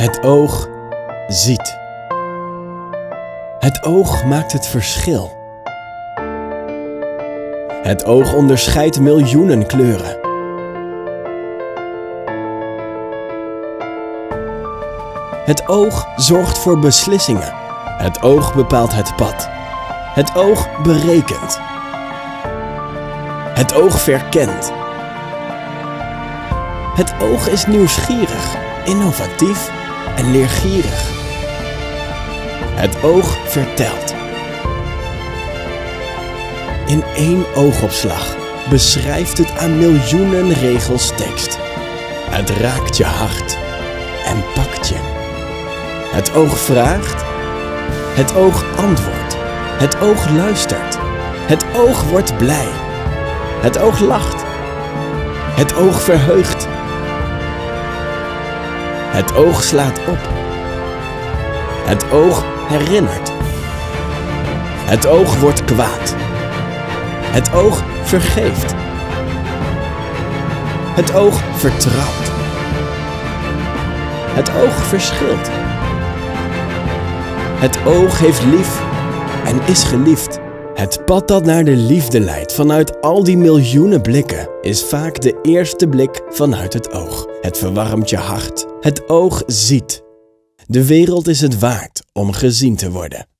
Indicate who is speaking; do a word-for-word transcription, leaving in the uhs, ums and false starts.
Speaker 1: Het oog ziet. Het oog maakt het verschil. Het oog onderscheidt miljoenen kleuren. Het oog zorgt voor beslissingen. Het oog bepaalt het pad. Het oog berekent. Het oog verkent. Het oog is nieuwsgierig, innovatief en leergierig. Het oog vertelt. In één oogopslag beschrijft het aan miljoenen regels tekst. Het raakt je hart en pakt je. Het oog vraagt. Het oog antwoordt. Het oog luistert. Het oog wordt blij. Het oog lacht. Het oog verheugt. Het oog slaat op. Het oog herinnert. Het oog wordt kwaad. Het oog vergeeft. Het oog vertrouwt. Het oog verschilt. Het oog heeft lief en is geliefd. Het pad dat naar de liefde leidt vanuit al die miljoenen blikken is vaak de eerste blik vanuit het oog. Het verwarmt je hart. Het oog ziet. De wereld is het waard om gezien te worden.